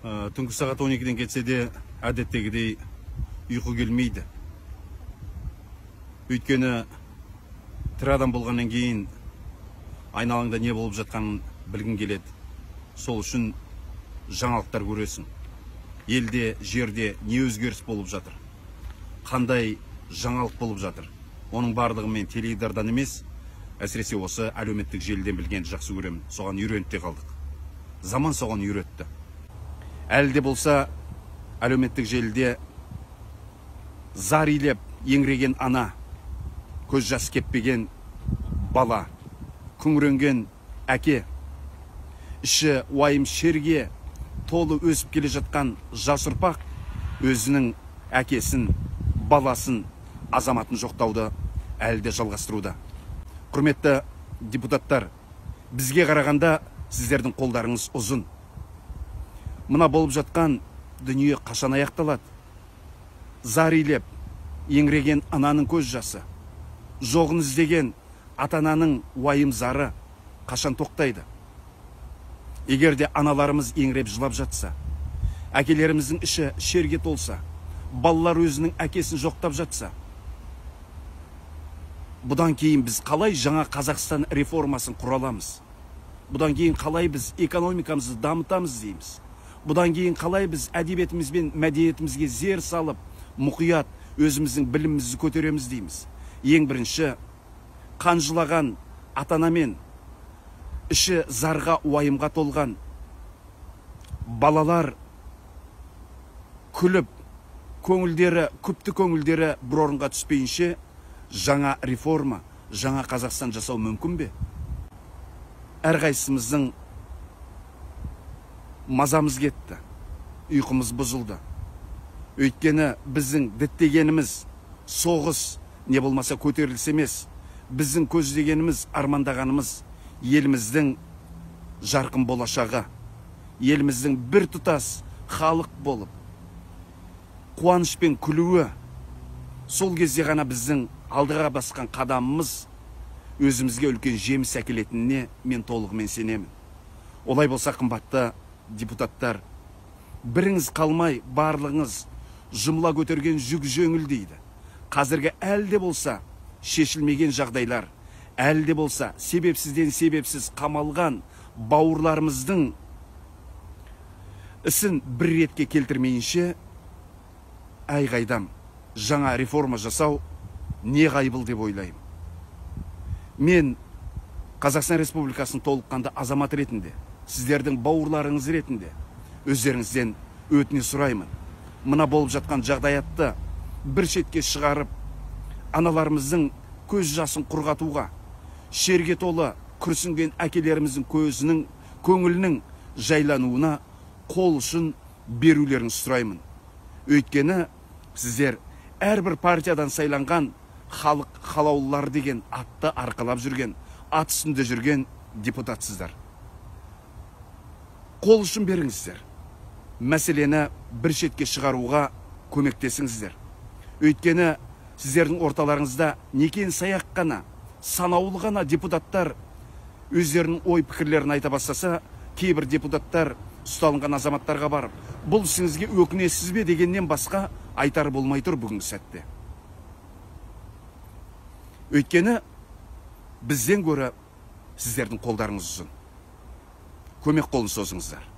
Түнгі сағат 12-ден кетсе де әдеттегідей ұйқы келмейді. Өйткені тірі адам болғаннан кейін айналаңда не болып жатқанын білгің келеді. Сол үшін жаңалықтар көресің. Елде, жерде не өзгеріс болып жатыр? Қандай жаңалық болып жатыр? Оның барлығы мен теледидардан емес, әсіресе осы әлеуметтік желіден білгенді жақсы көремін. Соған үйреніп те қалдық. Заман соған үйретті. Әлі де болса әлеуметтік желіде зар илеп еңіреген ана, көз жас кеппеген бала, күңіренген әке, іші уайым шерге толы өсіп келе жатқан жас ұрпақ өзінің әкесін, баласын, азаматын жоқтауды әлі де жалғастыруда. Құрметті депутаттар, бізге қарағанда сіздердің қолдарыңыз ұзын. Мына болып жатқан дүние қашан аяқталады? Зар илеп еңіреген ананың көз жасы, жоғын іздеген ата-ананың уайым зары қашан тоқтайды? Егер де аналарымыз еңіреп жылап жатса, әкелеріміздің іші шерге толса, балалар өзінің әкесін жоқтап жатса, бұдан кейін біз қалай жаңа Қазақстан реформасын құраламыз? Бұдан кейін қалай біз экономикамызды дамытамыз дейміз? Бұдан кейін қалай біз әдебиетіміз бен мәдениетімізге зер салып, мұқият өзіміздің білімімізді көтереміз дейміз? Ең бірінші, қанжылаған ата-анамен іші зарға, уайымға толған балалар күліп, көңілдері, күпті көңілдері бір орынға түспейінше жаңа реформа, жаңа Қазақстан жасау мүмкін бе? Әрқайсымыздың мазамыз кетті, ұйқымыз бұзылды. Өйткені біздің діттегеніміз соғыс, не болмаса көтеріліс емес. Біздің көздегеніміз, армандағанымыз еліміздің жарқын болашағы, еліміздің бір тұтас халық болып, қуанышпен күлуі. Сол кезде ғана біздің алдыға басқан қадамымыз өзімізге үлкен жеміс әкелетініне мен толығымен сенемін. Олай болса, қымбатты депутаттар, біріңіз қалмай барлығыңыз жұмыла көтерген жүк жеңіл дейді. Қазіргі әлде болса шешілмеген жағдайлар, әлде болса себепсізден себепсіз қамалған бауырларымыздың ісін бір ретке келтірмейінше, айғайдам жаңа реформа жасау не ғайбыл деп ойлаймын. Мен Қазақстан Республикасының толыққанды азамат ретінде, сіздердің бауырларыңыз ретінде өздеріңізден өтіне сұраймын. Мына болып жатқан жағдаятты бір шетке шығарып, аналарымыздың көз жасын құрғатуға, шерге толы күрсінген әкелеріміздің көзінің, көңілінің жайлануына қол ұшын берулеріңізді сұраймын. Өйткені сіздер әрбір партиядан сайланған халық қалаулылар деген атты арқалап жүрген, ат үстінде жүрген депутатсыздар. Қол ұшын беріңіздер. Мәселені бір шетке шығаруға көмектесіңіздер. Өйткені сіздердің орталарыңызда некен саяқ қана, санаулы ғана депутаттар өздерінің ой пікірлерін айта бастаса, кейбір депутаттар ұсталынған азаматтарға барып, бұл ісіңізге өкінесіз бе дегеннен басқа айтар болмай тұр бүгінгі сәтте. Өйткені бізден гөрі сіздердің қолдарыңыз ұзын. Көмек қолын созыңыздар.